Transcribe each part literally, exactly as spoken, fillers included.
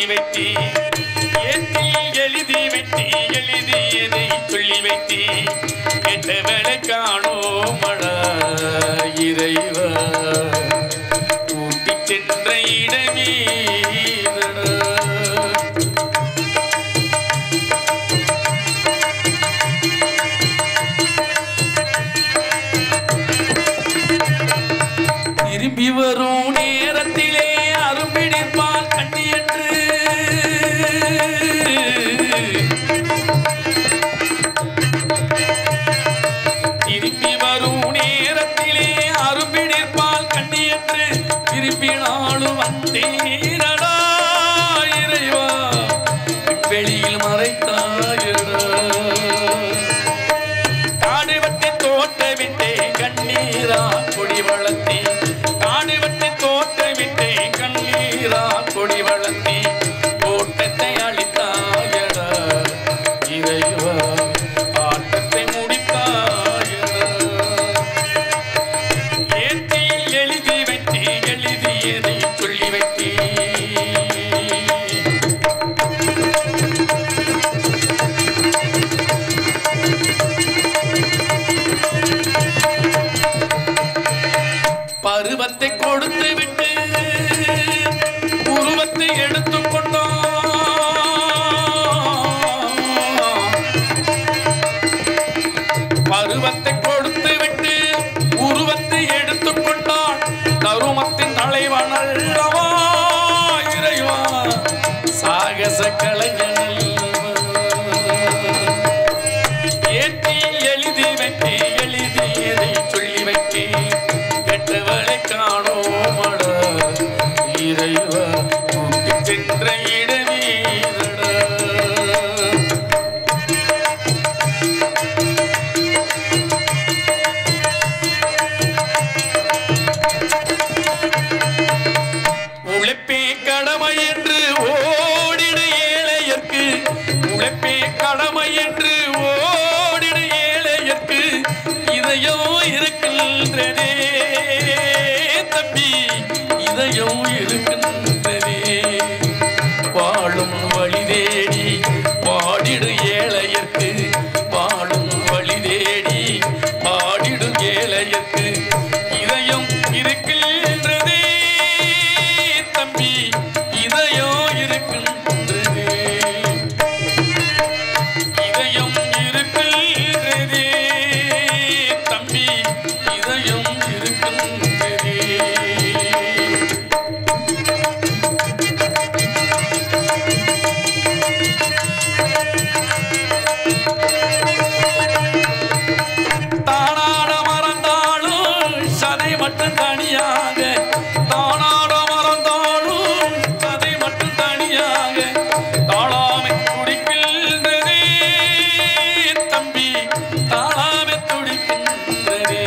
வைத்தி ஏற்றி எழுதி வைத்தி எழுதியதை சொல்லி வைத்தி கெட்டவளை காணோமடா இறைவா கூட்டி சென்ற இடமே திரும்பி வரும் நேரத்திலே அரும்பிடிப்பால் கண்ணி என்று திரும்பி வரும் நேரத்திலே அரும்பிடிப்பால் கண்ணி என்று திருப்பினாலும் வந்தேனடா இறைவா வெளியில் மறைத்தாயடா காடு வட்டி தோட்ட விட்டே கண்ணீரா கொடி வளர்த்தே கொடி வளர்த்தி தோட்டத்தை அளித்தாயடா இறைவா ஆட்டத்தை முடித்தாயடா ஏற்றி எழுதி வைத்தே எழுதியதை சொல்லி வைத்தே பருவத்தை கொடுத்து விட்டு உருவத்தை எடுத்துக்கொண்டோம் பருவத்தை கொடுத்து விட்டு உருவத்தை எடுத்துக்கொண்டான் தருமத்தின் தலைவன் அல்லவா இறைவா சாகச கலைஞன் ஏற்றி எழுதி வைத்தே எழுதியதை சொல்லி வைத்தே கெட்டவளை காணோமடா இறைவா கூட்டி சென்ற இடமேடா உழைப்பே கடமை என்று ஓடிடு ஏழையர்க்கு உழைப்பே கடமை என்று ஓடிடு ஏழையர்க்கு இதயம் இருக்கின்றதே தம்பி இதயம் இருக்கின்றதே வாழும் வழி தேடி பாடிடு ஏழையர்க்கு வாழும் வழி தேடி பாடிடு ஏழையர்க்கு இதயம் இருக்கின்றதே தம்பி இதயம் இருக்கின்றதே இதயம் இருக்கின்றதே தம்பி இதயம் இருக்கின்றதே தானாட மறந்தாலும் சதை மட்டும் தனியாக தானாட மறந்தாலும் சதை மட்டும் தனியாக தாளாமை துடிக்கின்றதே தம்பி தாளாமை துடிக்கின்றதே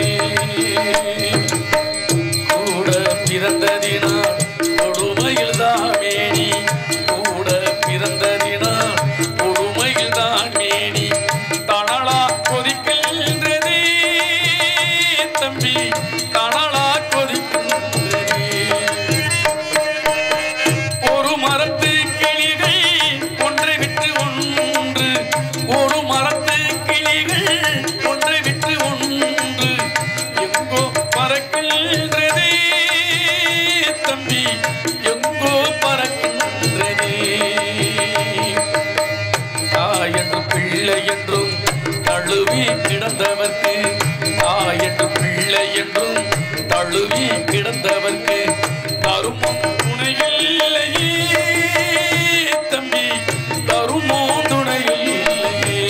கூட பிறந்ததினால் கொடுமையில் தான் மேனி கூட பிறந்ததினால் கொடுமையில் தான் மேனி தணலா கொதிக்கின்றதே தம்பி தணலா கொதிக்கின்றதே ஒரு மரத்து கிளிகள் ஒன்றை விட்டு ஒன்று ஒரு மரத்து கிளிகள் ஒன்றை விட்டு ஒன்று எங்கோ பறக்கின்றதே தம்பி எங்கோ பறக்கின்றதே தாய் என்று பிள்ளை என்றும் தழுவி கிடந்தவர்க்கு தாய் என்று பிள்ளை என்றும் தழுவி கிடந்தவர்க்கு தருமம் துணையில்லையே தம்பி தருமோ துணையில்லையே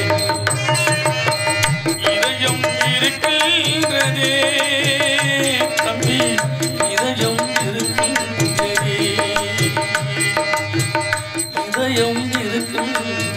இதயம் இருக்கின்றதே தம்பி இதயம் இருக்கின்றதே இதயம் இருக்கின்றதே